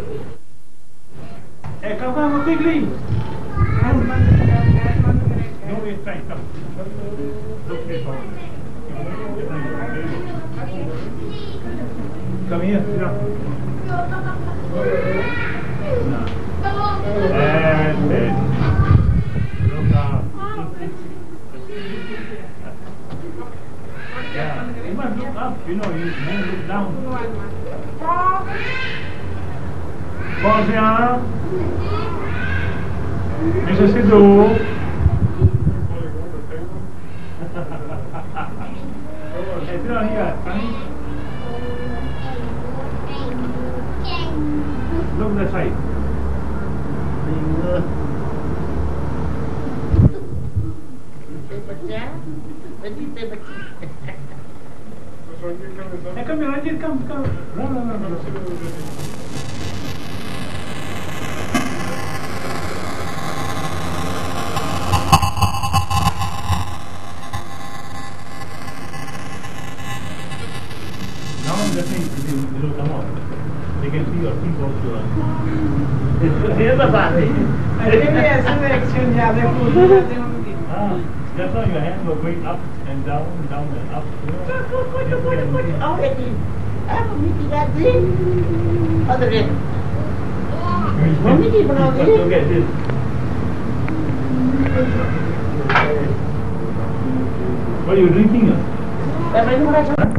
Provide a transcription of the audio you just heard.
Come quickly. No, it's fine. Come. Look this one. Come here. Sit down. No. And then. Look up. Yeah. You must look up. You know, you can't look down. Pause here. Mrs. Sidhu. Hey, sit down here, Sunny. Look that side. Hey, come here, Ranjit, come. No. Now the thing will come out. They can see your feet also. Here's the party. That's why your hands were going up and down and up. Look at this. What are you drinking?